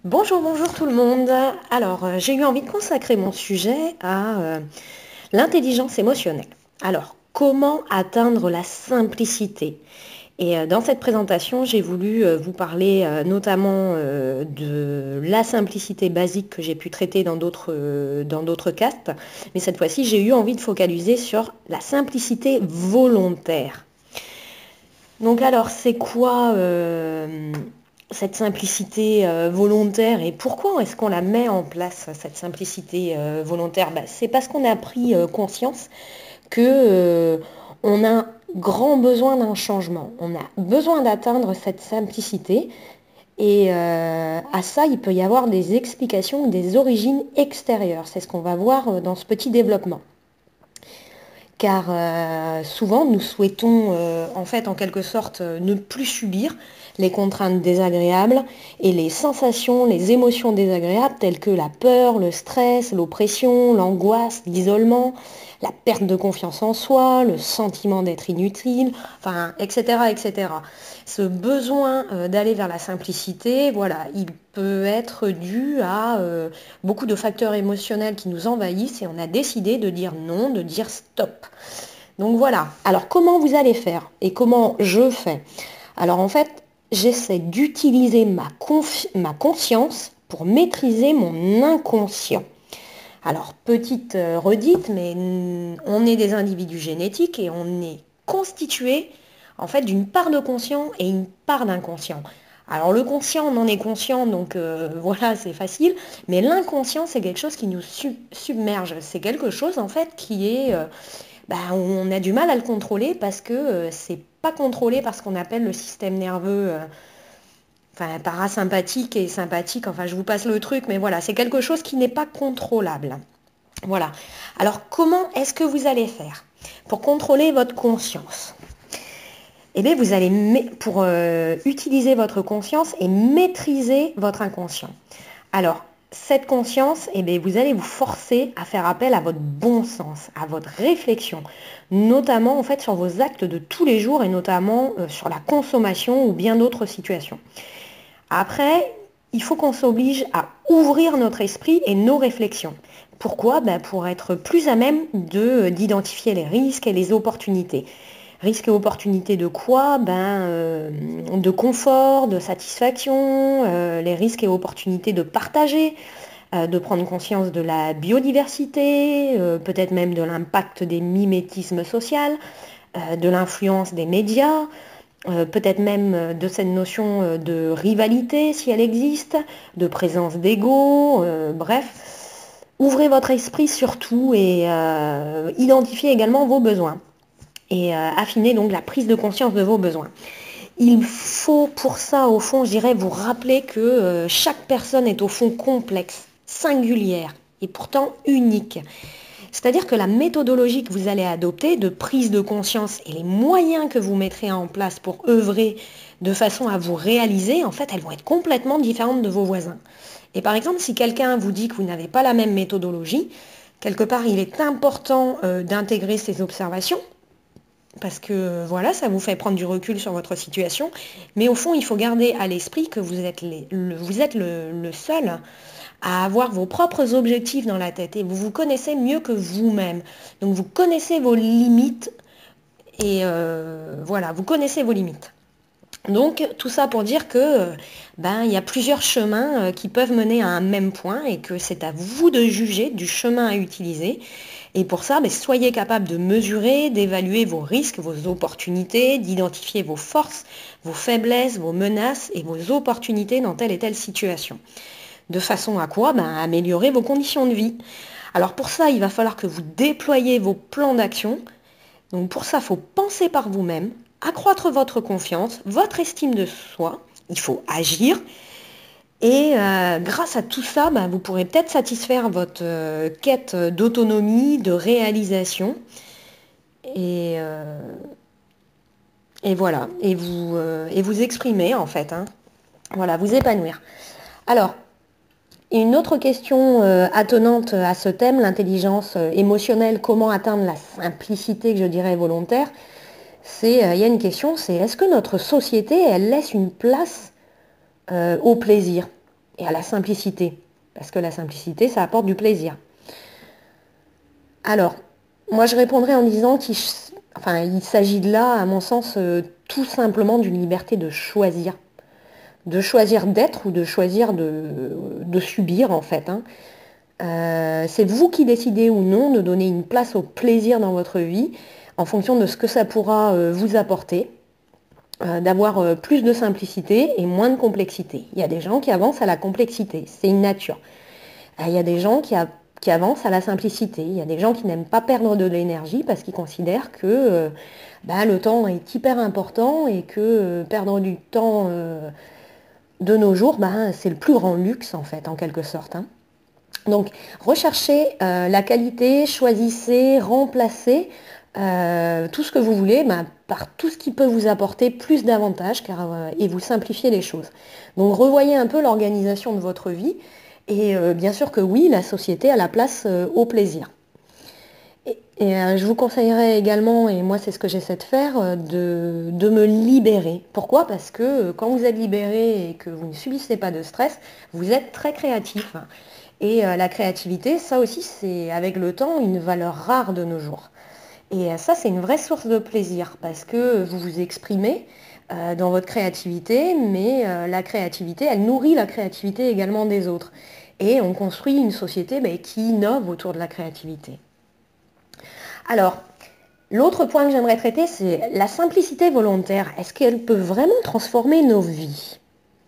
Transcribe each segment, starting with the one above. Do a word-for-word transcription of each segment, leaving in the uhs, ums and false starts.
Bonjour, bonjour tout le monde. Alors, euh, j'ai eu envie de consacrer mon sujet à euh, l'intelligence émotionnelle. Alors, comment atteindre la simplicité? Et euh, dans cette présentation, j'ai voulu euh, vous parler euh, notamment euh, de la simplicité basique que j'ai pu traiter dans d'autres euh, dans d'autres castes. Mais cette fois-ci, j'ai eu envie de focaliser sur la simplicité volontaire. Donc alors, c'est quoi euh, cette simplicité euh, volontaire et pourquoi est-ce qu'on la met en place, cette simplicité euh, volontaire? Bah, c'est parce qu'on a pris euh, conscience que euh, on a grand besoin d'un changement. On a besoin d'atteindre cette simplicité et euh, à ça, il peut y avoir des explications, des origines extérieures. C'est ce qu'on va voir euh, dans ce petit développement. Car euh, souvent nous souhaitons euh, en fait en quelque sorte euh, ne plus subir les contraintes désagréables et les sensations, les émotions désagréables telles que la peur, le stress, l'oppression, l'angoisse, l'isolement, la perte de confiance en soi, le sentiment d'être inutile, enfin, et cetera, et cetera. Ce besoin euh, d'aller vers la simplicité, voilà, il peut être dû à euh, beaucoup de facteurs émotionnels qui nous envahissent et on a décidé de dire non, de dire stop. Donc voilà. Alors comment vous allez faire et comment je fais? Alors en fait, j'essaie d'utiliser ma, ma conscience pour maîtriser mon inconscient. Alors petite euh, redite, mais on est des individus génétiques et on est constitué en fait d'une part de conscient et une part d'inconscient. Alors le conscient, on en est conscient, donc euh, voilà, c'est facile, mais l'inconscient, c'est quelque chose qui nous sub submerge. C'est quelque chose en fait qui est, euh, bah, on a du mal à le contrôler parce que euh, c'est pas contrôlé par ce qu'on appelle le système nerveux, euh, enfin parasympathique et sympathique. Enfin, je vous passe le truc, mais voilà, c'est quelque chose qui n'est pas contrôlable. Voilà. Alors comment est-ce que vous allez faire pour contrôler votre conscience? Eh bien, vous allez, pour euh, utiliser votre conscience et maîtriser votre inconscient. Alors, cette conscience, eh bien, vous allez vous forcer à faire appel à votre bon sens, à votre réflexion, notamment en fait sur vos actes de tous les jours et notamment euh, sur la consommation ou bien d'autres situations. Après, il faut qu'on s'oblige à ouvrir notre esprit et nos réflexions. Pourquoi? Ben pour être plus à même de, d'identifier les risques et les opportunités. Risques et opportunités de quoi? Ben, euh, de confort, de satisfaction, euh, les risques et opportunités de partager, euh, de prendre conscience de la biodiversité, euh, peut-être même de l'impact des mimétismes sociaux, euh, de l'influence des médias, euh, peut-être même de cette notion de rivalité si elle existe, de présence d'ego, euh, bref. Ouvrez votre esprit surtout et euh, identifiez également vos besoins et euh, affinez donc la prise de conscience de vos besoins. Il faut pour ça, au fond, je dirais, vous rappeler que euh, chaque personne est au fond complexe, singulière et pourtant unique. C'est-à-dire que la méthodologie que vous allez adopter de prise de conscience et les moyens que vous mettrez en place pour œuvrer de façon à vous réaliser, en fait, elles vont être complètement différentes de vos voisins. Et par exemple, si quelqu'un vous dit que vous n'avez pas la même méthodologie, quelque part, il est important euh, d'intégrer ces observations, parce que voilà, ça vous fait prendre du recul sur votre situation. Mais au fond, il faut garder à l'esprit que vous êtes, les, le, vous êtes le, le seul à avoir vos propres objectifs dans la tête. Et vous vous connaissez mieux que vous-même. Donc vous connaissez vos limites. Et euh, voilà, vous connaissez vos limites. Donc tout ça pour dire que ben, il y a plusieurs chemins qui peuvent mener à un même point et que c'est à vous de juger du chemin à utiliser. Et pour ça, ben, soyez capable de mesurer, d'évaluer vos risques, vos opportunités, d'identifier vos forces, vos faiblesses, vos menaces et vos opportunités dans telle et telle situation. De façon à quoi? Ben, améliorer vos conditions de vie. Alors pour ça, il va falloir que vous déployiez vos plans d'action. Donc pour ça, il faut penser par vous-même, accroître votre confiance, votre estime de soi. Il faut agir. Et euh, grâce à tout ça, bah, vous pourrez peut-être satisfaire votre euh, quête d'autonomie, de réalisation. Et, euh, et voilà, et vous, euh, et vous exprimer en fait. Hein. Voilà, vous épanouir. Alors, une autre question euh, attenante à ce thème, l'intelligence euh, émotionnelle, comment atteindre la simplicité que je dirais volontaire, c'est, il euh, y a une question, c'est est-ce que notre société, elle laisse une place euh, au plaisir? et à la simplicité. Parce que la simplicité, ça apporte du plaisir. Alors, moi je répondrais en disant qu'il enfin, il s'agit de là, à mon sens, euh, tout simplement d'une liberté de choisir. De choisir d'être ou de choisir de, de subir, en fait. Hein. Euh, c'est vous qui décidez ou non de donner une place au plaisir dans votre vie en fonction de ce que ça pourra euh, vous apporter, euh, d'avoir euh, plus de simplicité et moins de complexité. Il y a des gens qui avancent à la complexité, c'est une nature. Euh, il y a des gens qui, a, qui avancent à la simplicité. Il y a des gens qui n'aiment pas perdre de l'énergie parce qu'ils considèrent que euh, bah, le temps est hyper important et que euh, perdre du temps euh, de nos jours, bah, c'est le plus grand luxe en fait, en quelque sorte. Hein. Donc, recherchez euh, la qualité, choisissez, remplacez euh, tout ce que vous voulez bah, par tout ce qui peut vous apporter plus d'avantages car, euh, et vous simplifier les choses. Donc, revoyez un peu l'organisation de votre vie et euh, bien sûr que oui, la société a la place euh, au plaisir. Et, et euh, je vous conseillerais également, et moi c'est ce que j'essaie de faire, euh, de, de me libérer. Pourquoi? Parce que euh, quand vous êtes libéré et que vous ne subissez pas de stress, vous êtes très créatif. Et euh, la créativité, ça aussi, c'est avec le temps une valeur rare de nos jours. Et euh, ça, c'est une vraie source de plaisir parce que vous vous exprimez euh, dans votre créativité, mais euh, la créativité, elle nourrit la créativité également des autres. Et on construit une société bah, qui innove autour de la créativité. Alors, l'autre point que j'aimerais traiter, c'est la simplicité volontaire. Est-ce qu'elle peut vraiment transformer nos vies?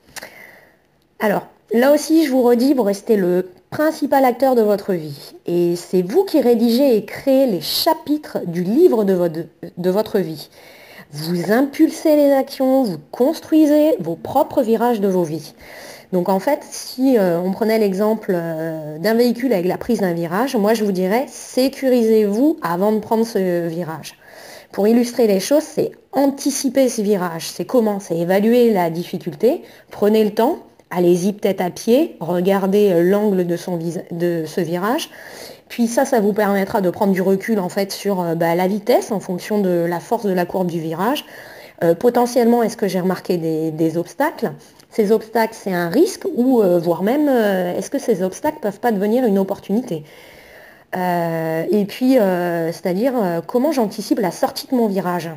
Alors, là aussi, je vous redis, vous restez le principal acteur de votre vie. Et c'est vous qui rédigez et créez les chapitres du livre de votre, de votre vie. Vous impulsez les actions, vous construisez vos propres virages de vos vies. Donc en fait, si euh, on prenait l'exemple euh, d'un véhicule avec la prise d'un virage, moi je vous dirais, sécurisez-vous avant de prendre ce virage. Pour illustrer les choses, c'est anticiper ce virage. C'est comment? C'est évaluer la difficulté, prenez le temps, allez-y peut-être à pied, regardez l'angle de, son de ce virage. Puis ça, ça vous permettra de prendre du recul en fait sur euh, bah, la vitesse en fonction de la force de la courbe du virage. Euh, potentiellement, est-ce que j'ai remarqué des, des obstacles? Ces obstacles, c'est un risque ou euh, voire même, euh, est-ce que ces obstacles ne peuvent pas devenir une opportunité? euh, Et puis, euh, c'est-à-dire, euh, comment j'anticipe la sortie de mon virage?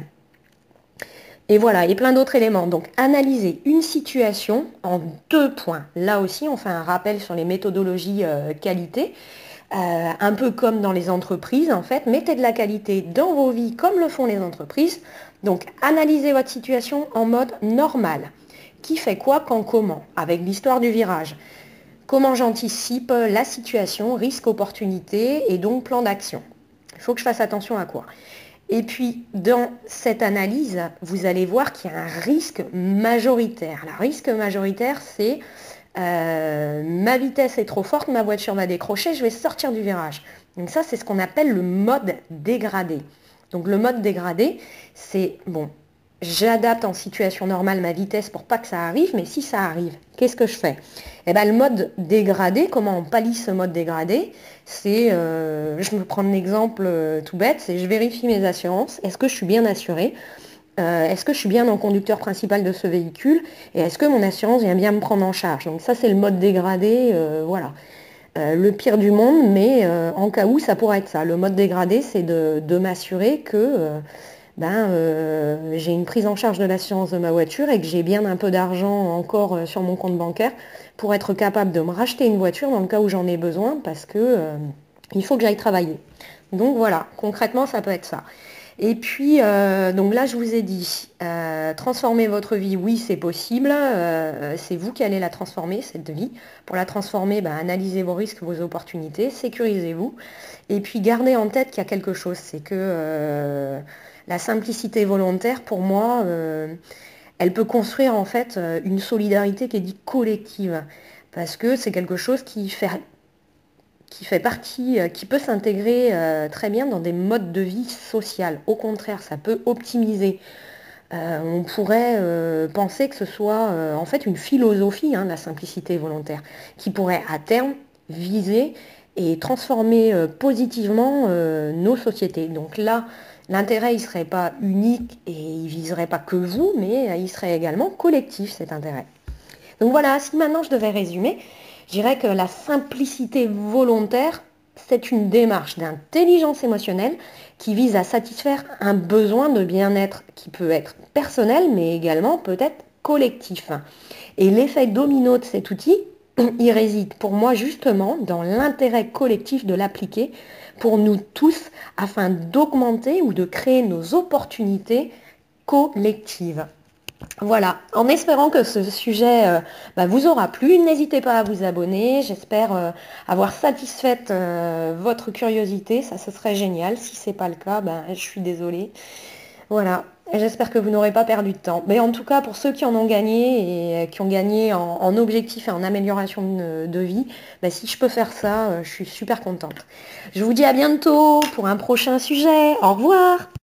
Et voilà, et plein d'autres éléments. Donc, analyser une situation en deux points. Là aussi, on fait un rappel sur les méthodologies euh, qualité. Euh, un peu comme dans les entreprises, en fait, mettez de la qualité dans vos vies comme le font les entreprises. Donc, analysez votre situation en mode normal. Qui fait quoi, quand, comment? Avec l'histoire du virage. Comment j'anticipe la situation, risque, opportunité et donc plan d'action. Il faut que je fasse attention à quoi? Et puis, dans cette analyse, vous allez voir qu'il y a un risque majoritaire. Le risque majoritaire, c'est euh, ma vitesse est trop forte, ma voiture va décrocher, je vais sortir du virage. Donc ça, c'est ce qu'on appelle le mode dégradé. Donc le mode dégradé, c'est, bon, j'adapte en situation normale ma vitesse pour pas que ça arrive, mais si ça arrive, qu'est-ce que je fais? Eh bien, le mode dégradé, comment on pallie ce mode dégradé? C'est, euh, je me prends un exemple euh, tout bête, c'est je vérifie mes assurances, est-ce que je suis bien assurée? Euh, est-ce que je suis bien dans le conducteur principal de ce véhicule? Et est-ce que mon assurance vient bien me prendre en charge? Donc ça, c'est le mode dégradé, euh, voilà. Euh, le pire du monde, mais euh, en cas où, ça pourrait être ça. Le mode dégradé, c'est de, de m'assurer que euh, ben, euh, j'ai une prise en charge de l'assurance de ma voiture et que j'ai bien un peu d'argent encore euh, sur mon compte bancaire pour être capable de me racheter une voiture dans le cas où j'en ai besoin parce que euh, il faut que j'aille travailler. Donc voilà, concrètement, ça peut être ça. Et puis, euh, donc là, je vous ai dit, euh, transformer votre vie, oui, c'est possible. Euh, c'est vous qui allez la transformer, cette vie. Pour la transformer, ben, analysez vos risques, vos opportunités, sécurisez-vous. Et puis, gardez en tête qu'il y a quelque chose, c'est que euh, la simplicité volontaire, pour moi, euh, elle peut construire en fait une solidarité qui est dite collective. Parce que c'est quelque chose qui fait qui fait partie, qui peut s'intégrer euh, très bien dans des modes de vie social. Au contraire, ça peut optimiser. Euh, on pourrait euh, penser que ce soit euh, en fait une philosophie, hein, la simplicité volontaire, qui pourrait à terme viser et transformer euh, positivement euh, nos sociétés. Donc là, l'intérêt, il ne serait pas unique et il ne viserait pas que vous, mais il serait également collectif, cet intérêt. Donc voilà, si maintenant je devais résumer, je dirais que la simplicité volontaire, c'est une démarche d'intelligence émotionnelle qui vise à satisfaire un besoin de bien-être qui peut être personnel, mais également peut-être collectif. Et l'effet domino de cet outil, il réside pour moi justement dans l'intérêt collectif de l'appliquer pour nous tous afin d'augmenter ou de créer nos opportunités collectives. Voilà, en espérant que ce sujet euh, bah, vous aura plu, n'hésitez pas à vous abonner, j'espère euh, avoir satisfait euh, votre curiosité, ça ce serait génial, si ce n'est pas le cas, ben, je suis désolée. Voilà, et j'espère que vous n'aurez pas perdu de temps. Mais en tout cas, pour ceux qui en ont gagné et qui ont gagné en, en objectif et en amélioration de, de vie, bah, si je peux faire ça, euh, je suis super contente. Je vous dis à bientôt pour un prochain sujet. Au revoir!